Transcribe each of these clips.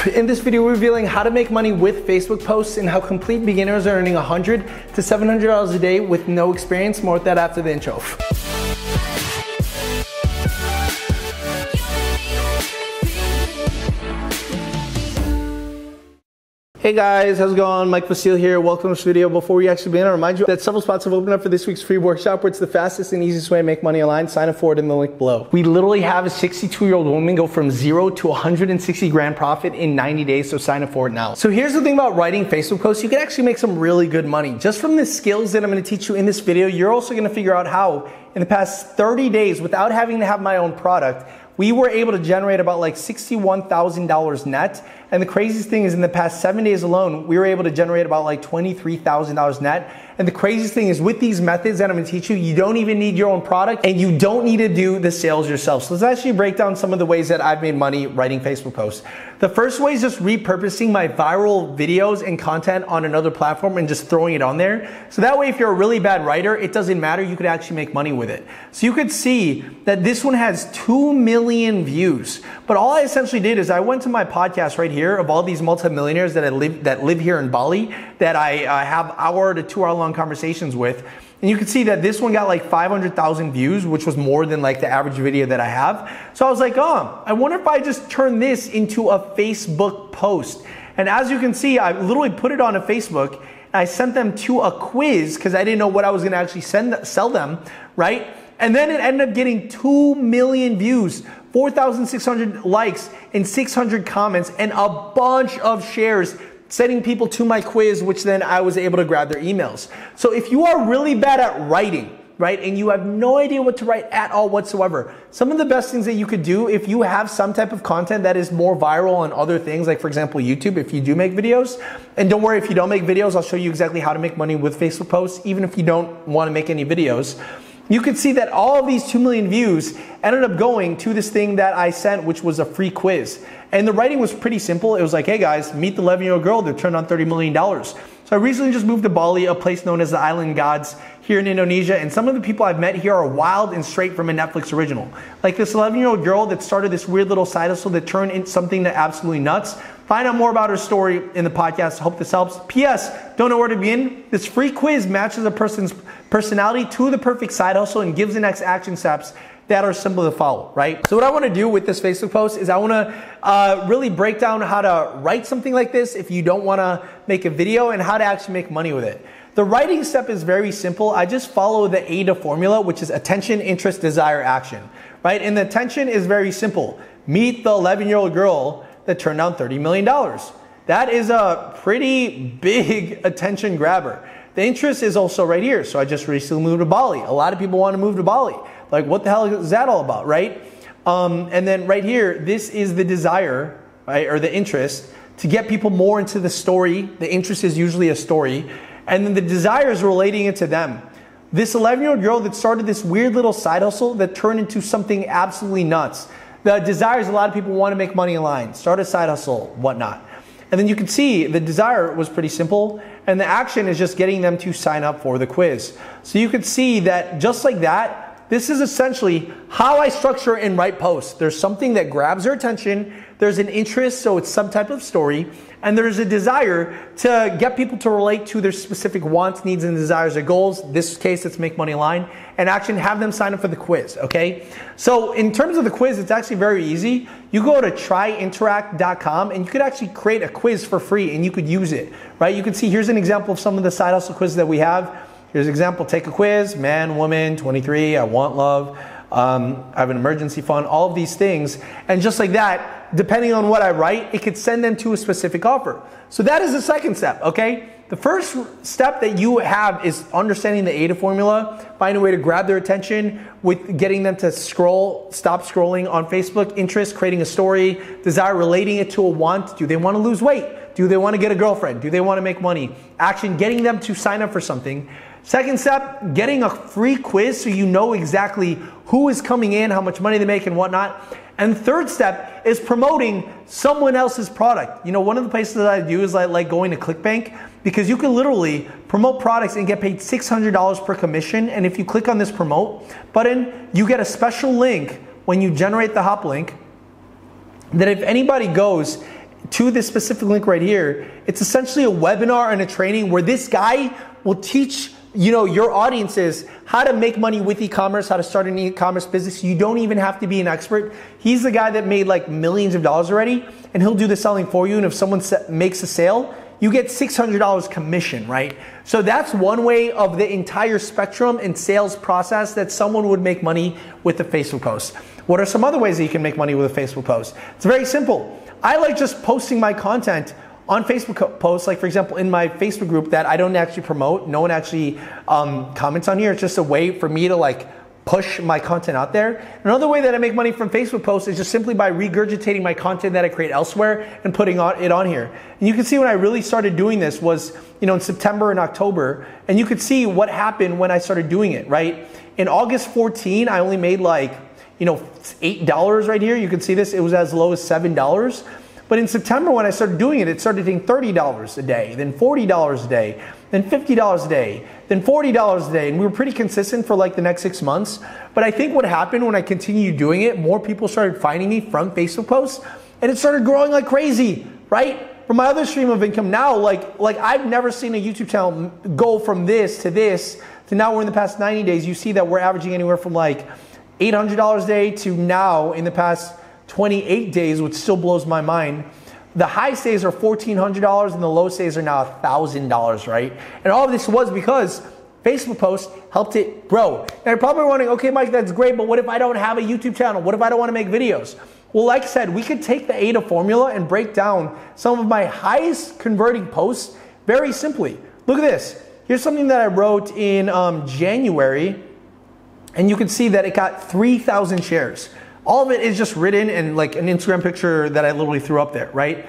In this video, we're revealing how to make money with Facebook posts and how complete beginners are earning $100 to $700 a day with no experience. More with that after the intro. Hey guys, how's it going? Mike Vasile here. Welcome to this video. Before we actually begin, I remind you that several spots have opened up for this week's free workshop where it's the fastest and easiest way to make money online. Sign up for it in the link below. We literally have a 62-year-old woman go from 0 to 160 grand profit in 90 days, so sign up for it now. So here's the thing about writing Facebook posts. You can actually make some really good money. Just from the skills that I'm gonna teach you in this video, you're also gonna figure out how in the past 30 days, without having to have my own product, we were able to generate about like $61,000 net. And the craziest thing is in the past 7 days alone, we were able to generate about like $23,000 net. And the craziest thing is with these methods that I'm gonna teach you, you don't even need your own product and you don't need to do the sales yourself. So let's actually break down some of the ways that I've made money writing Facebook posts. The first way is just repurposing my viral videos and content on another platform and just throwing it on there. So that way, if you're a really bad writer, it doesn't matter, you could actually make money with it. So you could see that this one has 2 million views. But all I essentially did is I went to my podcast right here of all these multimillionaires that live here in Bali that I have hour to 2 hour long conversations with. And you can see that this one got like 500,000 views, which was more than like the average video that I have. So I was like, oh, I wonder if I just turn this into a Facebook post. And as you can see, I literally put it on a Facebook and I sent them to a quiz because I didn't know what I was gonna actually sell them, right? And then it ended up getting 2 million views, 4,600 likes and 600 comments and a bunch of shares, sending people to my quiz, which then I was able to grab their emails. So if you are really bad at writing, right, and you have no idea what to write at all whatsoever, some of the best things that you could do if you have some type of content that is more viral on other things, like for example, YouTube, if you do make videos, and don't worry if you don't make videos, I'll show you exactly how to make money with Facebook posts, even if you don't want to make any videos. You could see that all of these 2 million views ended up going to this thing that I sent, which was a free quiz. And the writing was pretty simple. It was like, hey guys, meet the 11-year-old girl that turned on $30 million. So I recently just moved to Bali, a place known as the Island Gods here in Indonesia. And some of the people I've met here are wild and straight from a Netflix original. Like this 11-year-old girl that started this weird little side hustle that turned into something that absolutely nuts. Find out more about her story in the podcast. Hope this helps. P.S. Don't know where to begin? This free quiz matches a person's personality to the perfect side hustle and gives the next action steps that are simple to follow, right? So what I want to do with this Facebook post is I want to really break down how to write something like this if you don't want to make a video and how to actually make money with it. The writing step is very simple. I just follow the AIDA formula, which is attention, interest, desire, action, right? And the attention is very simple. Meet the 11-year-old girl that turned down $30 million. That is a pretty big attention grabber. The interest is also right here. So I just recently moved to Bali. A lot of people want to move to Bali. Like, what the hell is that all about, right? And then right here, this is the desire, right, or the interest to get people more into the story. The interest is usually a story. And then the desire is relating it to them. This 11-year-old girl that started this weird little side hustle that turned into something absolutely nuts. The desire is a lot of people want to make money online, start a side hustle, whatnot. And then you can see the desire was pretty simple and the action is just getting them to sign up for the quiz. So you can see that just like that, this is essentially how I structure and write posts. There's something that grabs their attention, there's an interest, so it's some type of story, and there's a desire to get people to relate to their specific wants, needs, and desires or goals. In this case, it's make money online, and action, have them sign up for the quiz, okay? So in terms of the quiz, it's actually very easy. You go to tryinteract.com and you could actually create a quiz for free and you could use it, right? You can see here's an example of some of the side hustle quizzes that we have. Here's an example, take a quiz, man, woman, 23, I want love, I have an emergency fund, all of these things. And just like that, depending on what I write, it could send them to a specific offer. So that is the second step, okay? The first step that you have is understanding the AIDA formula, find a way to grab their attention with getting them to stop scrolling on Facebook, interest, creating a story, desire, relating it to a want. Do they want to lose weight? Do they want to get a girlfriend? Do they want to make money? Action, getting them to sign up for something. Second step, getting a free quiz so you know exactly who is coming in, how much money they make and whatnot. And third step is promoting someone else's product. You know, one of the places that I do is like going to ClickBank because you can literally promote products and get paid $600 per commission. And if you click on this promote button, you get a special link when you generate the hop link that if anybody goes to this specific link right here, it's essentially a webinar and a training where this guy will teach your audiences how to make money with e-commerce, how to start an e-commerce business. You don't even have to be an expert. He's the guy that made like millions of dollars already, and he'll do the selling for you. And if someone makes a sale, you get $600 commission, right? So that's one way of the entire spectrum and sales process that someone would make money with a Facebook post. What are some other ways that you can make money with a Facebook post? It's very simple. I like just posting my content on Facebook posts, like for example, in my Facebook group that I don't actually promote. No one actually comments on here. It's just a way for me to like push my content out there. Another way that I make money from Facebook posts is just simply by regurgitating my content that I create elsewhere and putting it on here. And you can see when I really started doing this was, in September and October, and you could see what happened when I started doing it, right? In August 14, I only made like, $8 right here. You can see this, it was as low as $7. But in September, when I started doing it, it started hitting $30 a day, then $40 a day, then $50 a day, then $40 a day. And we were pretty consistent for like the next 6 months. But I think what happened when I continued doing it, more people started finding me from Facebook posts, and it started growing like crazy, right? From my other stream of income now, like I've never seen a YouTube channel go from this to now we're in the past 90 days. You see that we're averaging anywhere from like $800 a day to now in the past 28 days, which still blows my mind. The high days are $1,400 and the low days are now $1,000, right? And all of this was because Facebook posts helped it grow. And you're probably wondering, okay, Mike, that's great, but what if I don't have a YouTube channel? What if I don't want to make videos? Well, like I said, we could take the AIDA formula and break down some of my highest converting posts very simply. Look at this. Here's something that I wrote in January, and you can see that it got 3,000 shares. All of it is just written in like an Instagram picture that I literally threw up there, right?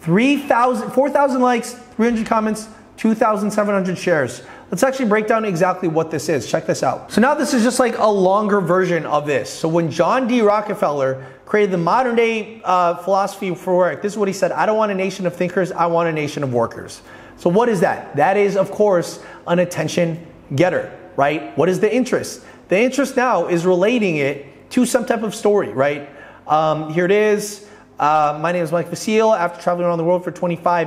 4,000 likes, 300 comments, 2,700 shares. Let's actually break down exactly what this is. Check this out. So now this is just like a longer version of this. So when John D. Rockefeller created the modern day philosophy for work, this is what he said: I don't want a nation of thinkers, I want a nation of workers. So what is that? That is, of course, an attention getter, right? What is the interest? The interest now is relating it to some type of story, right? Here it is. My name is Mike Vasile. After traveling around the world for 25,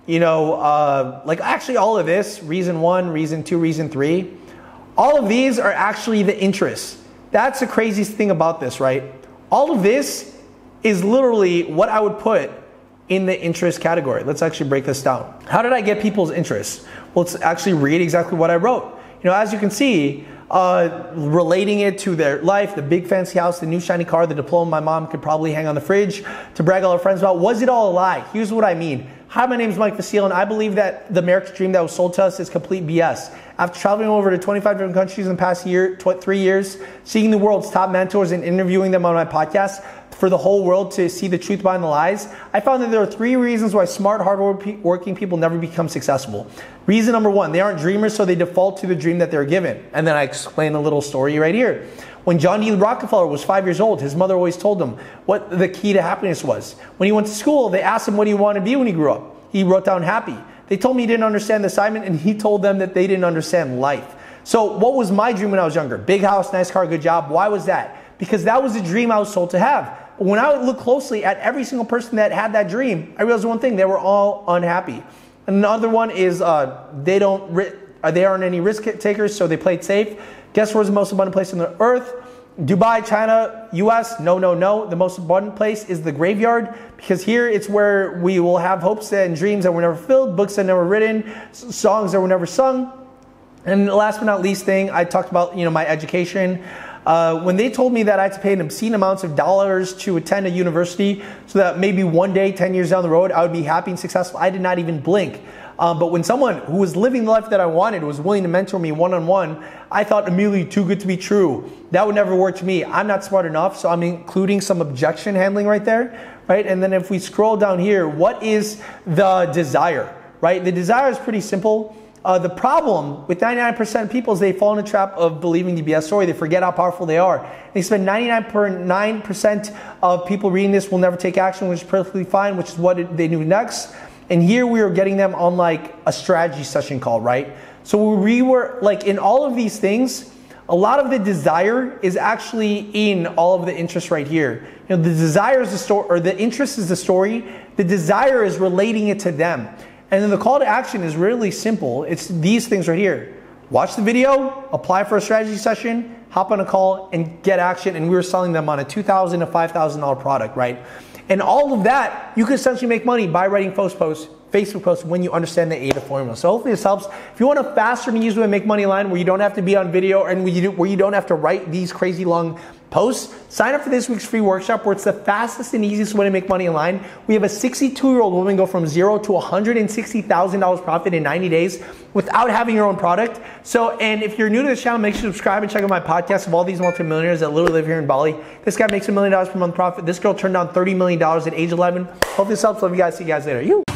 like actually all of this, reason 1, reason 2, reason 3, all of these are actually the interests. That's the craziest thing about this, right? All of this is literally what I would put in the interest category. Let's actually break this down. How did I get people's interest? Well, let's actually read exactly what I wrote. As you can see, relating it to their life, the big fancy house, the new shiny car, the diploma my mom could probably hang on the fridge to brag all her friends about. Was it all a lie? Here's what I mean. Hi, my name is Mike Vasile, and I believe that the American dream that was sold to us is complete BS. After traveling over to 25 different countries in the past 3 years, seeing the world's top mentors and interviewing them on my podcast for the whole world to see the truth behind the lies, I found that there are 3 reasons why smart, hardworking people never become successful. Reason number 1, they aren't dreamers, so they default to the dream that they're given. And then I explain a little story right here. When John D. Rockefeller was 5 years old, his mother always told him what the key to happiness was. When he went to school, they asked him what he wanted to be when he grew up. He wrote down happy. They told me he didn't understand the assignment, and he told them that they didn't understand life. So what was my dream when I was younger? Big house, nice car, good job. Why was that? Because that was the dream I was told to have. But when I would look closely at every single person that had that dream, I realized one thing: they were all unhappy. Another one is they aren't any risk takers, so they played safe. Guess where's the most abundant place on the earth? Dubai, China, US, no. The most abundant place is the graveyard, because here it's where we will have hopes and dreams that were never fulfilled, books that were never written, songs that were never sung. And last but not least thing, I talked about, my education. When they told me that I had to pay an obscene amounts of dollars to attend a university so that maybe one day, 10 years down the road, I would be happy and successful, I did not even blink. But when someone who was living the life that I wanted was willing to mentor me one-on-one, I thought immediately, too good to be true. That would never work to me. I'm not smart enough, so I'm including some objection handling right there, right? And then if we scroll down here, what is the desire, right? The desire is pretty simple. The problem with 99% of people is they fall in the trap of believing the BS story. They forget how powerful they are. They spend 99.9% of people reading this will never take action, which is perfectly fine, which is what they do next. And here we are getting them on like a strategy session call, right? So we were like in all of these things, A lot of the desire is actually in all of the interest right here. You know, the desire is the story, or the interest is the story. The desire is relating it to them. And then the call to action is really simple. It's these things right here. Watch the video, apply for a strategy session, hop on a call, and get action. And we were selling them on a $2,000 to $5,000 product, right? And all of that, you can essentially make money by writing Facebook posts when you understand the AIDA formula. So hopefully this helps. If you want a faster and easier way to make money online where you don't have to be on video and where you don't have to write these crazy long posts, sign up for this week's free workshop where it's the fastest and easiest way to make money online. We have a 62-year-old woman go from $0 to $160,000 profit in 90 days without having your own product. So, and if you're new to this channel, make sure to subscribe and check out my podcast of all these multimillionaires that literally live here in Bali. This guy makes $1 million per month profit. This girl turned down $30 million at age 11. Hope this helps. Love you guys. See you guys later.